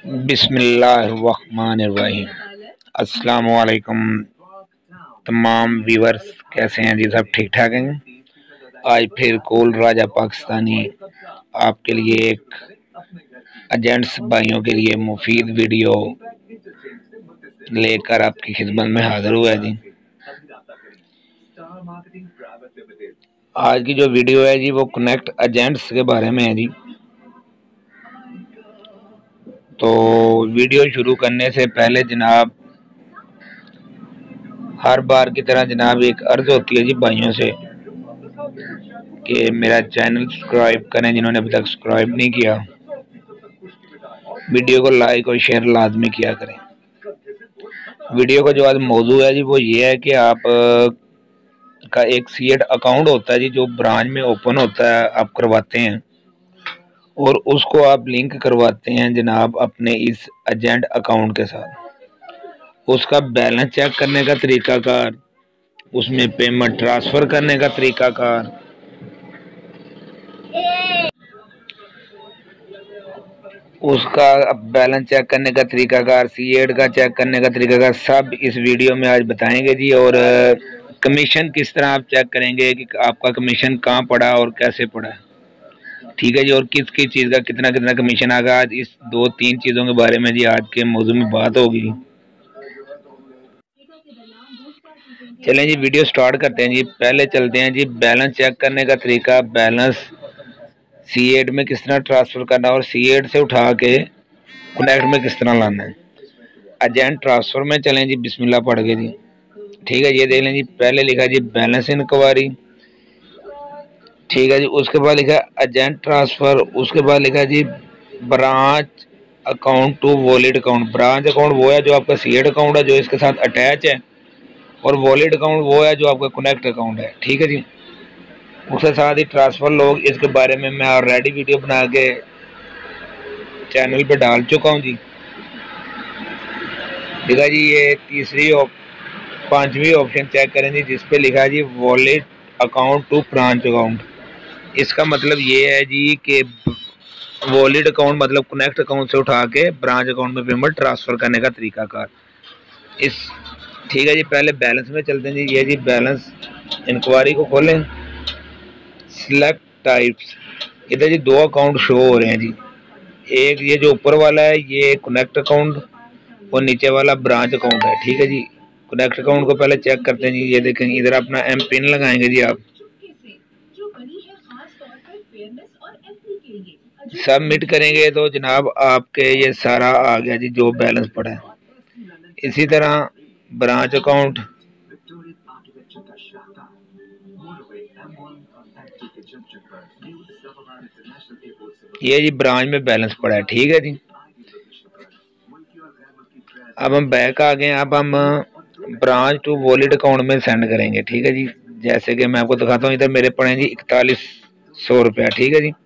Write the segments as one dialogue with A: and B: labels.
A: बिस्मिल्लाहिर्रहमानिर्रहीम। अस्सलाम वालेकुम तमाम व्यूवर्स, कैसे हैं जी? सब ठीक ठाक हैं। आज फिर कोल राजा पाकिस्तानी आपके लिए एक एजेंट्स भाइयों के लिए मुफीद वीडियो लेकर आपकी खिदमत में हाजिर हुआ है जी। आज की जो वीडियो है जी वो कनेक्ट एजेंट्स के बारे में है जी। तो वीडियो शुरू करने से पहले जनाब हर बार की तरह जनाब एक अर्ज होती है जी भाइयों से कि मेरा चैनल सब्सक्राइब करें जिन्होंने अभी तक सब्सक्राइब नहीं किया, वीडियो को लाइक और शेयर लाजमी किया करें। वीडियो का जो आज मौजू है जी वो ये है कि आप का एक सीएड अकाउंट होता है जी जो ब्रांच में ओपन होता है, आप करवाते हैं और उसको आप लिंक करवाते हैं जनाब अपने इस एजेंट अकाउंट के साथ। उसका बैलेंस चेक करने का तरीकाकार, उसमें पेमेंट ट्रांसफ़र करने का तरीकाकार, उसका बैलेंस चेक करने का तरीकाकार, सीएड का चेक करने का तरीकाकार, सब इस वीडियो में आज बताएंगे जी। और कमीशन किस तरह आप चेक करेंगे कि आपका कमीशन कहाँ पड़ा और कैसे पड़ा, ठीक है जी। और किस किस चीज़ का कितना कितना कमीशन आगा, आज इस दो तीन चीज़ों के बारे में जी आज के मौजू में बात होगी। चलें जी वीडियो स्टार्ट करते हैं जी। पहले चलते हैं जी बैलेंस चेक करने का तरीका, बैलेंस सीएड में किस तरह ट्रांसफ़र करना और सीएड से उठा के कनेक्ट में किस तरह लाना है। एजेंट ट्रांसफ़र में चलें जी, बिस्मिल्लाह पढ़ के जी, ठीक है। ये देख लें जी, पहले लिखा जी बैलेंस इंक्वायरी, ठीक है जी। उसके बाद लिखा एजेंट ट्रांसफ़र, उसके बाद लिखा जी branch account to wallet account. Branch account वो है जो आपका सीएड अकाउंट है जो इसके साथ अटैच है, और वॉलेट अकाउंट वो है जो आपका कनेक्ट अकाउंट है, ठीक है जी। उसके साथ ही ट्रांसफ़र लोग, इसके बारे में मैं ऑलरेडी वीडियो बना के चैनल पे डाल चुका हूँ जी, ठीक है जी। ये तीसरी और पांचवी ऑप्शन चेक करें जी, जिस पे लिखा है जी wallet account to branch account. इसका मतलब ये है जी कि वॉलेट अकाउंट मतलब कनेक्ट अकाउंट से उठा के ब्रांच अकाउंट में पेमेंट ट्रांसफ़र करने का तरीकाकार इस, ठीक है जी। पहले बैलेंस में चलते हैं जी। ये जी बैलेंस इंक्वायरी को खोलें, सिलेक्ट टाइप्स, इधर जी दो अकाउंट शो हो रहे हैं जी। एक ये जो ऊपर वाला है ये कनेक्ट अकाउंट और नीचे वाला ब्रांच अकाउंट है, ठीक है जी। कनेक्ट अकाउंट को पहले चेक करते हैं जी। ये देखें इधर अपना एम पिन लगाएंगे जी, आप सबमिट करेंगे तो जनाब आपके ये सारा आ गया जी जो बैलेंस पड़ा है। इसी तरह ब्रांच अकाउंट, ये जी ब्रांच में बैलेंस पड़ा है, ठीक है जी। अब हम बैक आ गए, अब हम ब्रांच टू वॉलेट अकाउंट में सेंड करेंगे, ठीक है जी। जैसे कि मैं आपको दिखाता हूँ, इधर मेरे पड़े हैं जी 4100 रुपया, ठीक है जी।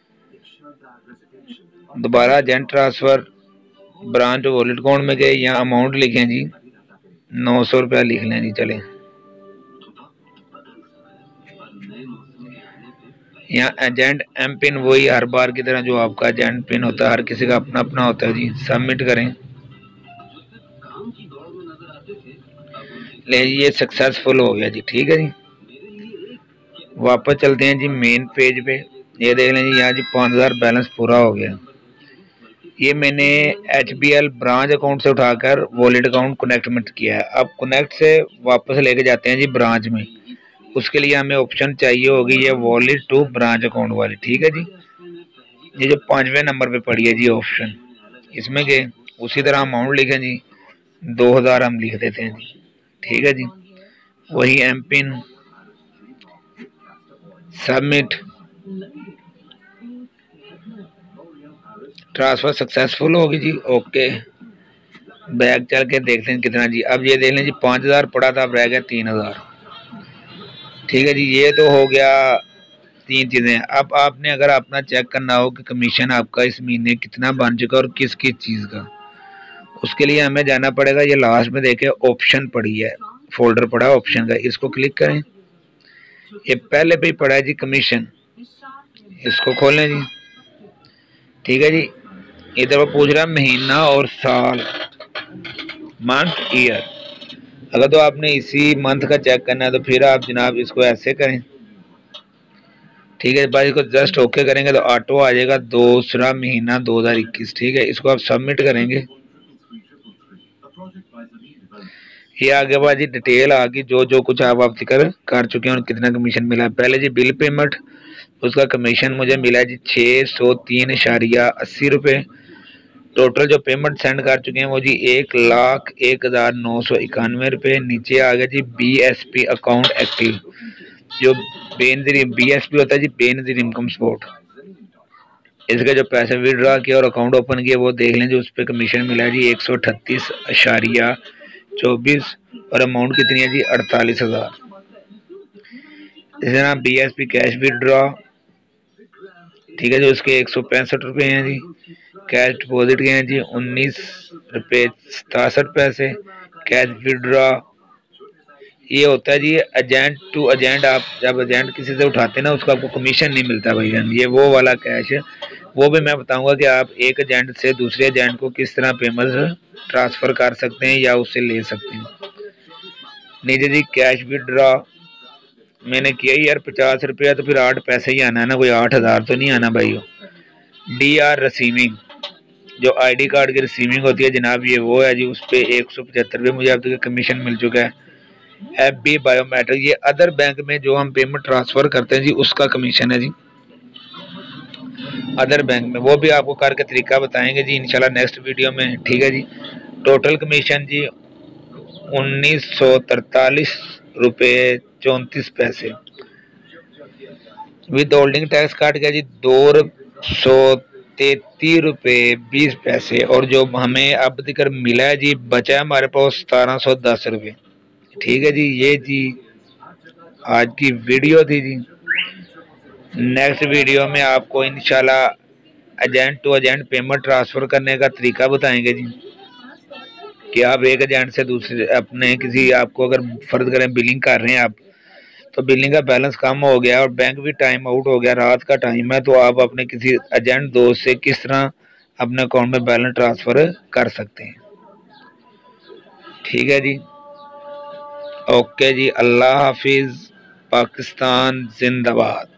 A: दोबारा agent transfer branch to wallet account में गए, यहाँ अमाउंट लिखें जी 900 रुपया लिख लें जी। चलें यहाँ एजेंट एम पिन वही हर बार की तरह जो आपका एजेंट पिन होता है, हर किसी का अपना अपना होता है जी। सबमिट करें, ले ये सक्सेसफुल हो गया जी, ठीक है जी। वापस चलते हैं जी मेन पेज पे। ये देख लें जी, यहाँ जी 5000 बैलेंस पूरा हो गया। ये मैंने HBL ब्रांच अकाउंट से उठाकर वॉलेट अकाउंट कनेक्ट में किया है। अब कनेक्ट से वापस लेके जाते हैं जी ब्रांच में। उसके लिए हमें ऑप्शन चाहिए होगी ये वॉलेट टू ब्रांच अकाउंट वाली, ठीक है जी। ये जो 5वें नंबर पे पड़ी है जी ऑप्शन, इसमें गए, उसी तरह अमाउंट लिखें जी 2000 हम लिख देते हैं जी, ठीक है जी। वही M pin, submit, transfer successful होगी जी, ओके। बैग चल के देखते हैं कितना जी। अब ये देख लें जी 5000 पड़ा था, अब रह गया 3000, ठीक है जी। ये तो हो गया तीन चीज़ें। अब आपने अगर अपना चेक करना हो कि कमीशन आपका इस महीने कितना बन चुका और किस किस चीज़ का, उसके लिए हमें जाना पड़ेगा। ये लास्ट में देखे ऑप्शन पड़ी है, फोल्डर पड़ा है ऑप्शन का, इसको क्लिक करें। ये पहले पे ही पड़ा है जी कमीशन, इसको खोलें जी, ठीक है जी। इधर वो पूछ रहा है महीना और साल, मंथ ईयर। अगर तो आपने इसी मंथ का चेक करना है तो फिर आप जनाब इसको ऐसे करें, ठीक है भाई। इसको जस्ट ओके करेंगे तो ऑटो आ जाएगा 2रा महीना 2021, ठीक है। इसको आप सबमिट करेंगे, ये आगे बाजी डिटेल आ गई, जो जो कुछ आप जिक्र कर चुके हैं और कितना कमीशन मिला है। पहले जी बिल पेमेंट, उसका कमीशन मुझे मिला है जी 603.80 रुपये। टोटल जो पेमेंट सेंड कर चुके हैं वो जी 1,01,991 रुपये। नीचे आ गया जी BSP अकाउंट एक्टिव, जो बेनजीर BSP होता है जी, बेनजीर इनकम सपोर्ट। इसके जो पैसे विड्रॉ किया और अकाउंट ओपन किया वो देख लें, जो उस पर कमीशन मिला है जी 138.24 और अमाउंट कितनी है जी 48,000। इसी तरह BSP कैश विड्रॉ, ठीक है, जो उसके 165 रुपये हैं जी। कैश डिपॉजिट के हैं जी 19 रुपये 67 पैसे। कैश विड्रॉ ये होता है जी एजेंट टू एजेंट, आप जब एजेंट किसी से उठाते हैं ना उसका आपको कमीशन नहीं मिलता भाईजान, ये वो वाला कैश है। वो भी मैं बताऊंगा कि आप एक एजेंट से दूसरे एजेंट को किस तरह पेमेंट ट्रांसफ़र कर सकते हैं या उससे ले सकते हैं। नीचे जी कैश विड्रॉ मैंने किया यार 50 रुपया, तो फिर 8 पैसे ही आना है ना, कोई 8,000 तो नहीं आना भाई। DR रिसीविंग, जो ID कार्ड की रिसीविंग होती है जनाब, ये वो है जी, उस पर 175 रुपये मुझे अब तक कमीशन मिल चुका है। FB बायोमेट्रिक, ये अदर बैंक में जो हम पेमेंट ट्रांसफ़र करते हैं जी उसका कमीशन है जी, अदर बैंक में। वो भी आपको करके तरीका बताएंगे जी इंशाल्लाह नेक्स्ट वीडियो में, ठीक है जी। टोटल कमीशन जी 1943.34 रुपये। विद होल्डिंग टैक्स काट गया जी 233.20 रुपये। और जो हमें अब तक मिला है जी, बचा है हमारे पास 1710 रुपये, ठीक है जी। ये जी आज की वीडियो थी जी। नेक्स्ट वीडियो में आपको इंशाल्लाह agent to agent payment transfer करने का तरीका बताएंगे जी, कि आप एक एजेंट से दूसरे अपने किसी, आपको अगर फर्ज करें बिलिंग कर रहे हैं आप, तो बिलिंग का बैलेंस कम हो गया और बैंक भी टाइम आउट हो गया, रात का टाइम है, तो आप अपने किसी एजेंट दोस्त से किस तरह अपने अकाउंट में बैलेंस ट्रांसफ़र कर सकते हैं, ठीक है जी। ओके जी, अल्लाह हाफिज़, पाकिस्तान जिंदाबाद।